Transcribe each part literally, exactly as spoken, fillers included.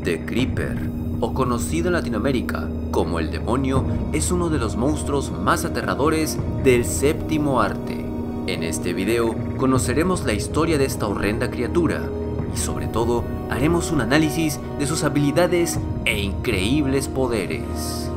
The Creeper, o conocido en Latinoamérica como el demonio, es uno de los monstruos más aterradores del séptimo arte. En este video conoceremos la historia de esta horrenda criatura y sobre todo haremos un análisis de sus habilidades e increíbles poderes.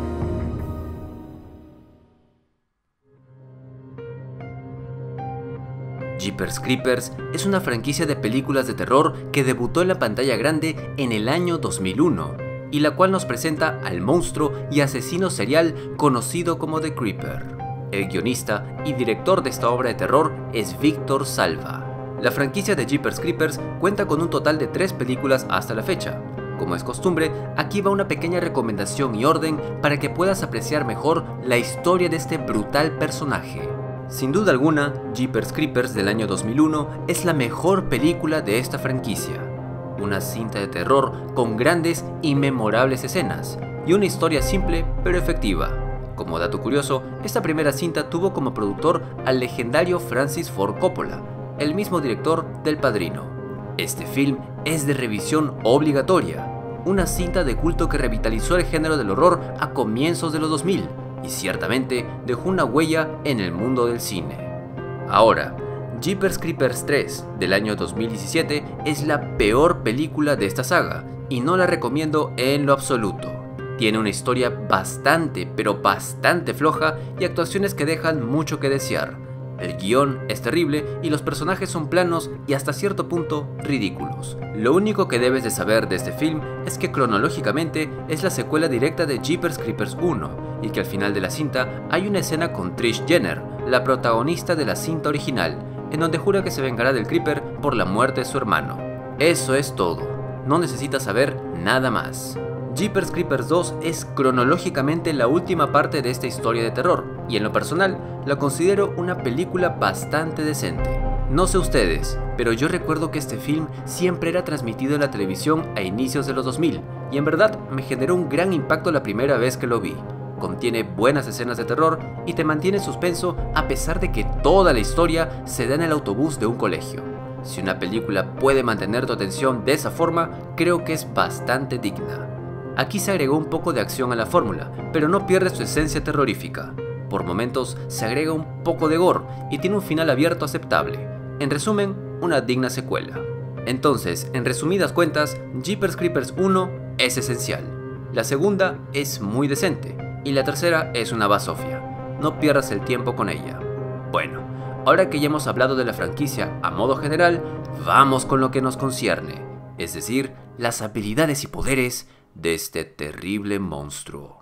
Jeepers Creepers es una franquicia de películas de terror que debutó en la pantalla grande en el año dos mil uno y la cual nos presenta al monstruo y asesino serial conocido como The Creeper. El guionista y director de esta obra de terror es Víctor Salva. La franquicia de Jeepers Creepers cuenta con un total de tres películas hasta la fecha. Como es costumbre, aquí va una pequeña recomendación y orden para que puedas apreciar mejor la historia de este brutal personaje. Sin duda alguna, Jeepers Creepers del año dos mil uno es la mejor película de esta franquicia. Una cinta de terror con grandes y memorables escenas, y una historia simple pero efectiva. Como dato curioso, esta primera cinta tuvo como productor al legendario Francis Ford Coppola, el mismo director del Padrino. Este film es de revisión obligatoria, una cinta de culto que revitalizó el género del horror a comienzos de los dos mil, y ciertamente dejó una huella en el mundo del cine. Ahora, Jeepers Creepers tres del año dos mil diecisiete es la peor película de esta saga y no la recomiendo en lo absoluto. Tiene una historia bastante pero bastante floja y actuaciones que dejan mucho que desear. El guión es terrible y los personajes son planos y hasta cierto punto ridículos. Lo único que debes de saber de este film es que cronológicamente es la secuela directa de Jeepers Creepers uno y que al final de la cinta hay una escena con Trish Jenner, la protagonista de la cinta original, en donde jura que se vengará del Creeper por la muerte de su hermano. Eso es todo, no necesitas saber nada más. Jeepers Creepers dos es cronológicamente la última parte de esta historia de terror, y en lo personal la considero una película bastante decente. No sé ustedes, pero yo recuerdo que este film siempre era transmitido en la televisión a inicios de los dos mil, y en verdad me generó un gran impacto la primera vez que lo vi. Contiene buenas escenas de terror y te mantiene en suspenso a pesar de que toda la historia se da en el autobús de un colegio. Si una película puede mantener tu atención de esa forma, creo que es bastante digna. Aquí se agregó un poco de acción a la fórmula, pero no pierde su esencia terrorífica. Por momentos se agrega un poco de gore y tiene un final abierto aceptable. En resumen, una digna secuela. Entonces, en resumidas cuentas, Jeepers Creepers uno es esencial. La segunda es muy decente y la tercera es una basofia. No pierdas el tiempo con ella. Bueno, ahora que ya hemos hablado de la franquicia a modo general, vamos con lo que nos concierne, es decir, las habilidades y poderes de este terrible monstruo.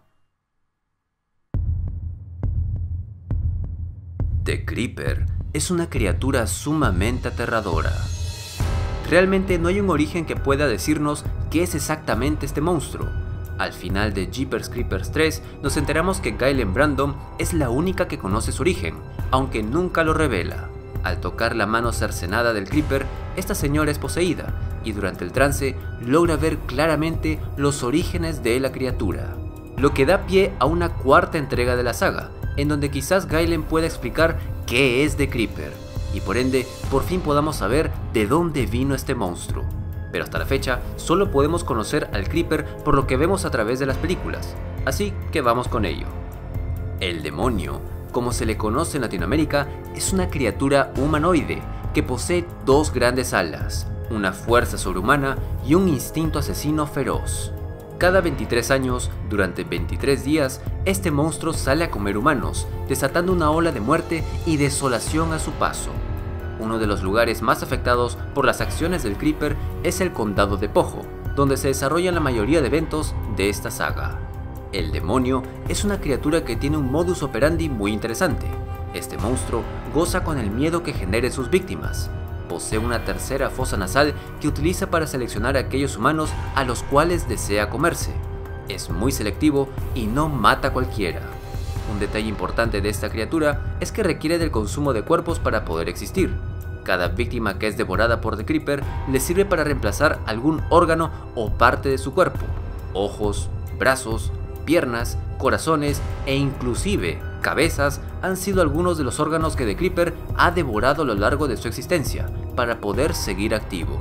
The Creeper es una criatura sumamente aterradora. Realmente no hay un origen que pueda decirnos qué es exactamente este monstruo. Al final de Jeepers Creepers tres nos enteramos que Galen Brandon es la única que conoce su origen, aunque nunca lo revela. Al tocar la mano cercenada del Creeper, esta señora es poseída y durante el trance logra ver claramente los orígenes de la criatura, lo que da pie a una cuarta entrega de la saga, en donde quizás Galen pueda explicar qué es The Creeper y por ende por fin podamos saber de dónde vino este monstruo. Pero hasta la fecha solo podemos conocer al Creeper por lo que vemos a través de las películas, así que vamos con ello. El demonio, como se le conoce en Latinoamérica, es una criatura humanoide que posee dos grandes alas, una fuerza sobrehumana y un instinto asesino feroz. Cada veintitrés años, durante veintitrés días, este monstruo sale a comer humanos, desatando una ola de muerte y desolación a su paso. Uno de los lugares más afectados por las acciones del Creeper es el Condado de Pojo, donde se desarrollan la mayoría de eventos de esta saga. El demonio es una criatura que tiene un modus operandi muy interesante. Este monstruo goza con el miedo que genera en sus víctimas. Posee una tercera fosa nasal que utiliza para seleccionar a aquellos humanos a los cuales desea comerse. Es muy selectivo y no mata a cualquiera. Un detalle importante de esta criatura es que requiere del consumo de cuerpos para poder existir. Cada víctima que es devorada por The Creeper le sirve para reemplazar algún órgano o parte de su cuerpo. Ojos, brazos, piernas, corazones e inclusive cabezas han sido algunos de los órganos que The Creeper ha devorado a lo largo de su existencia para poder seguir activo.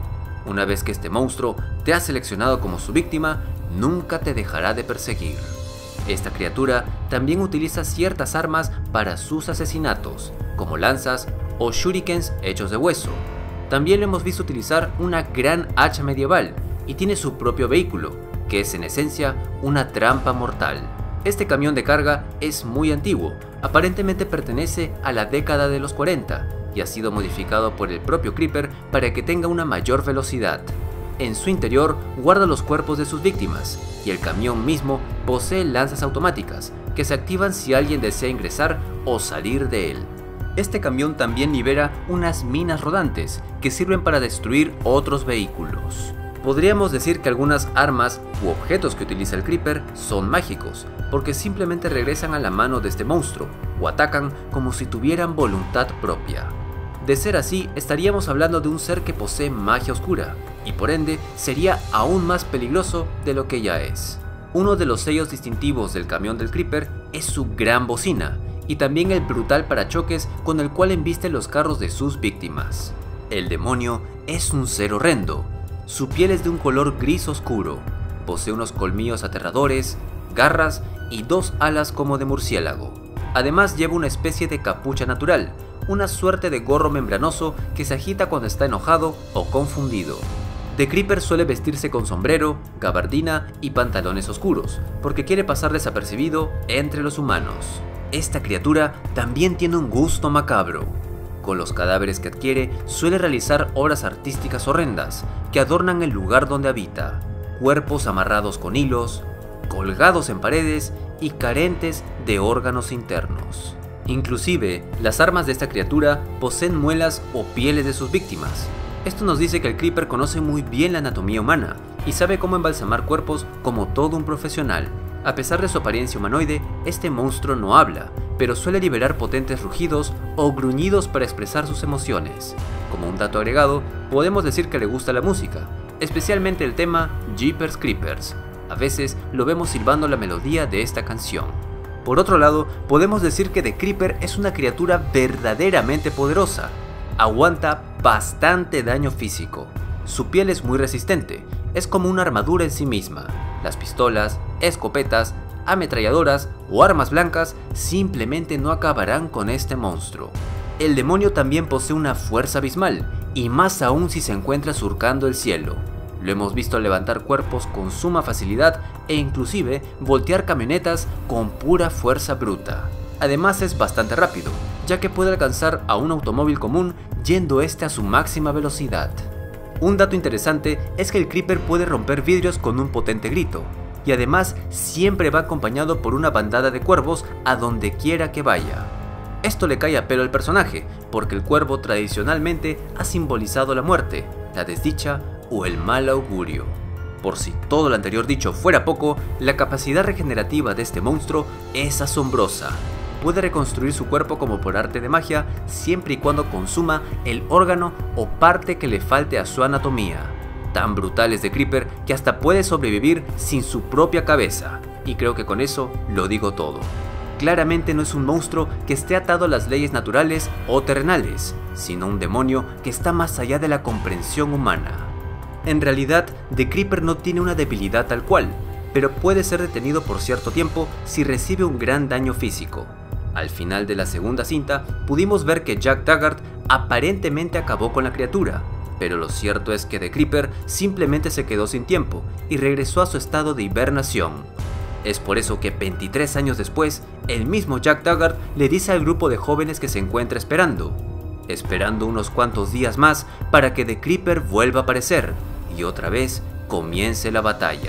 Una vez que este monstruo te ha seleccionado como su víctima, nunca te dejará de perseguir. Esta criatura también utiliza ciertas armas para sus asesinatos, como lanzas o shurikens hechos de hueso. También lo hemos visto utilizar una gran hacha medieval y tiene su propio vehículo, que es en esencia una trampa mortal. Este camión de carga es muy antiguo, aparentemente pertenece a la década de los cuarenta y ha sido modificado por el propio Creeper para que tenga una mayor velocidad. En su interior guarda los cuerpos de sus víctimas y el camión mismo posee lanzas automáticas que se activan si alguien desea ingresar o salir de él. Este camión también libera unas minas rodantes que sirven para destruir otros vehículos. Podríamos decir que algunas armas u objetos que utiliza el Creeper son mágicos, porque simplemente regresan a la mano de este monstruo o atacan como si tuvieran voluntad propia. De ser así, estaríamos hablando de un ser que posee magia oscura, y por ende sería aún más peligroso de lo que ya es. Uno de los sellos distintivos del camión del Creeper es su gran bocina, y también el brutal parachoques con el cual embiste los carros de sus víctimas. El demonio es un ser horrendo. Su piel es de un color gris oscuro, posee unos colmillos aterradores, garras y dos alas como de murciélago. Además lleva una especie de capucha natural, una suerte de gorro membranoso que se agita cuando está enojado o confundido. The Creeper suele vestirse con sombrero, gabardina y pantalones oscuros, porque quiere pasar desapercibido entre los humanos. Esta criatura también tiene un gusto macabro. Con los cadáveres que adquiere, suele realizar obras artísticas horrendas que adornan el lugar donde habita. Cuerpos amarrados con hilos, colgados en paredes y carentes de órganos internos. Inclusive, las armas de esta criatura poseen muelas o pieles de sus víctimas. Esto nos dice que el Creeper conoce muy bien la anatomía humana y sabe cómo embalsamar cuerpos como todo un profesional. A pesar de su apariencia humanoide, este monstruo no habla, pero suele liberar potentes rugidos o gruñidos para expresar sus emociones. Como un dato agregado, podemos decir que le gusta la música, especialmente el tema Jeepers Creepers. A veces lo vemos silbando la melodía de esta canción. Por otro lado, podemos decir que The Creeper es una criatura verdaderamente poderosa. Aguanta bastante daño físico. Su piel es muy resistente, es como una armadura en sí misma. Las pistolas, escopetas, ametralladoras o armas blancas simplemente no acabarán con este monstruo. El demonio también posee una fuerza abismal, y más aún si se encuentra surcando el cielo. Lo hemos visto levantar cuerpos con suma facilidad e inclusive voltear camionetas con pura fuerza bruta. Además es bastante rápido, ya que puede alcanzar a un automóvil común yendo este a su máxima velocidad. Un dato interesante es que el Creeper puede romper vidrios con un potente grito, y además siempre va acompañado por una bandada de cuervos a donde quiera que vaya. Esto le cae a pelo al personaje, porque el cuervo tradicionalmente ha simbolizado la muerte, la desdicha o el mal augurio. Por si todo lo anterior dicho fuera poco, la capacidad regenerativa de este monstruo es asombrosa. Puede reconstruir su cuerpo como por arte de magia, siempre y cuando consuma el órgano o parte que le falte a su anatomía. Tan brutal es The Creeper que hasta puede sobrevivir sin su propia cabeza, y creo que con eso lo digo todo. Claramente no es un monstruo que esté atado a las leyes naturales o terrenales, sino un demonio que está más allá de la comprensión humana. En realidad, The Creeper no tiene una debilidad tal cual, pero puede ser detenido por cierto tiempo si recibe un gran daño físico. Al final de la segunda cinta, pudimos ver que Jack Taggart aparentemente acabó con la criatura, pero lo cierto es que The Creeper simplemente se quedó sin tiempo y regresó a su estado de hibernación. Es por eso que veintitrés años después, el mismo Jack Taggart le dice al grupo de jóvenes que se encuentra esperando, esperando unos cuantos días más para que The Creeper vuelva a aparecer y otra vez comience la batalla.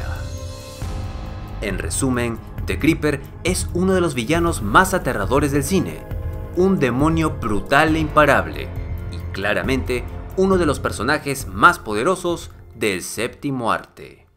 En resumen, The Creeper es uno de los villanos más aterradores del cine, un demonio brutal e imparable, y claramente uno de los personajes más poderosos del séptimo arte.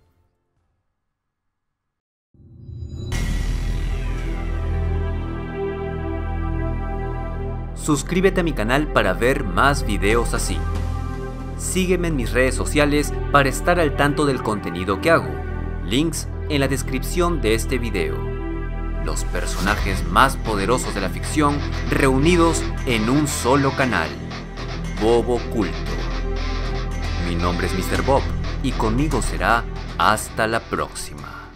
Suscríbete a mi canal para ver más videos así. Sígueme en mis redes sociales para estar al tanto del contenido que hago. Links en la descripción de este video. Los personajes más poderosos de la ficción reunidos en un solo canal. Bobo Culto. Mi nombre es míster Bob y conmigo será hasta la próxima.